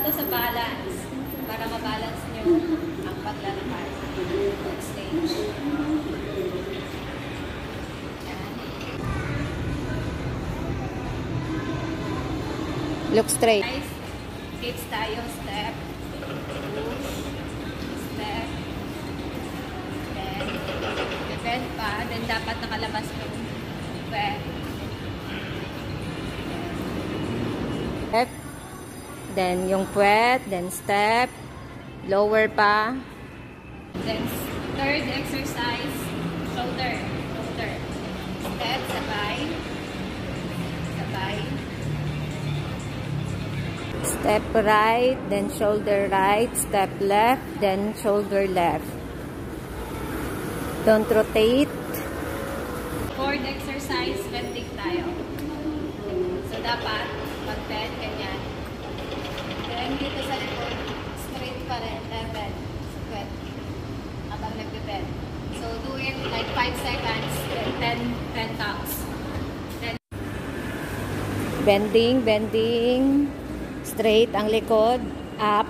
to sa balance. Para mabalance nyo ang paglalakad. Next stage. Look straight. Nice. Kids tayo. Step. Push. Step. Then, bend pa. Then, dapat nakalabas yung bend. Step. Then, yung puwet. Then, step. Lower pa. Then, third exercise. Shoulder. Shoulder. Step. Sabay. Sabay. Step right, then shoulder right, step left, then shoulder left. Don't rotate. Fourth exercise, bending tayo. So, dapat mag-bend, ganyan. Then, dito sa likod, straight pa rin, level, squat. Habang nag-bend. So, do it like 5 seconds, then 10 counts. Then, Bending, bending. Straight ang likod. Up.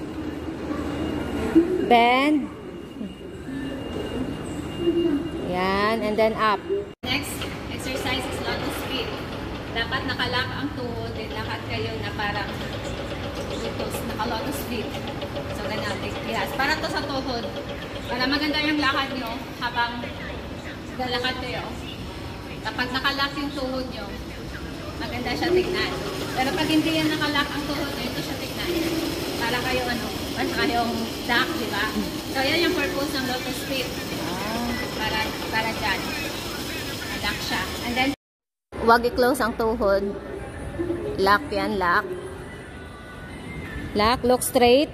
Bend. Yan. And then up. next exercise is lotus feet. Dapat nakalock ang tuhod, then lakad kayo na parang lotus, naka-lotus feet. So, ganyan. Yes. Para to sa tuhod. Para maganda yung lakad nyo habang lalakad kayo. Kapag nakalock yung tuhod nyo, maganda siya tignan. Pero pag hindi yan nakalock ang tuhod nyo, ito siya tignan. Para kayo para kayong duck, di ba? So, yan yung purpose ng lotus feet. Para dyan. Lock siya. And then, Huwag i-close ang tuhod. Lock yan, lock. Lock, look straight.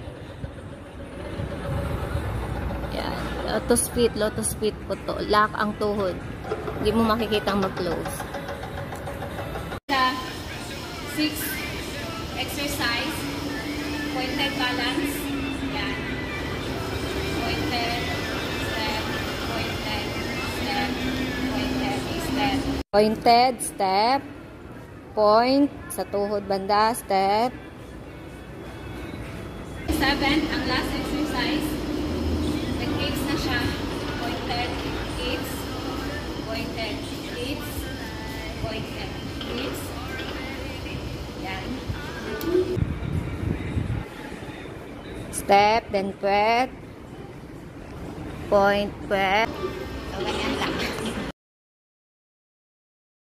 Yan. Lotus feet po to. Lock ang tuhod. Hindi mo makikita ang mag-close. the 6th exercise, pointed balance. Yan. Pointed, step, pointed, step, pointed, step. Pointed, step. Point. Sa tuhod banda, step. 7, ang last exercise. Nag-kids na siya. Pointed, kids, pointed, kids, pointed, kids. Yan. Step, then puwet. Point, puwet. So, ganyan